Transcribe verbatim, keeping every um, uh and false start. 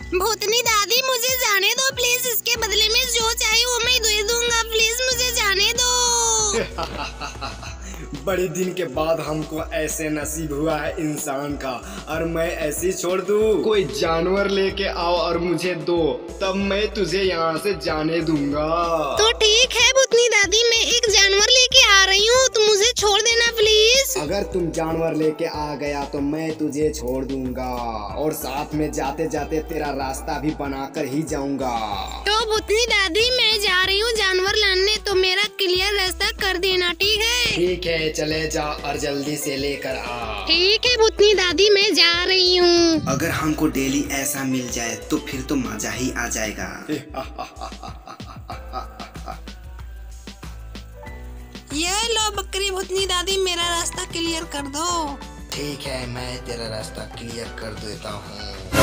भूतनी दादी मुझे जाने दो प्लीज, इसके बदले में जो चाहिए वो मैं दे दूंगा, प्लीज मुझे जाने दो। बड़े दिन के बाद हमको ऐसे नसीब हुआ है इंसान का, और मैं ऐसे ही छोड़ दूं? कोई जानवर लेके आओ और मुझे दो, तब मैं तुझे यहाँ से जाने दूंगा। तो ठीक है भूतनी दादी, मैं एक जानवर लेके आ रही हूँ, तुम मुझे छोड़ देना प्लीज। अगर तुम जानवर लेके आ गया तो मैं तुझे छोड़ दूंगा, और साथ में जाते जाते तेरा रास्ता भी बनाकर ही जाऊंगा। तो भूतनी दादी मैं जा रही हूँ जानवर लाने, तो मेरा क्लियर रास्ता कर देना, ठीक है? ठीक है, चले जा और जल्दी से लेकर आ। ठीक है भूतनी दादी, मैं जा रही हूँ। अगर हमको डेली ऐसा मिल जाए तो फिर तो मजा ही आ जाएगा। ये लो बकरी भूतनी दादी, मेरा रास्ता क्लियर कर दो। ठीक है, मैं तेरा रास्ता क्लियर कर देता हूँ।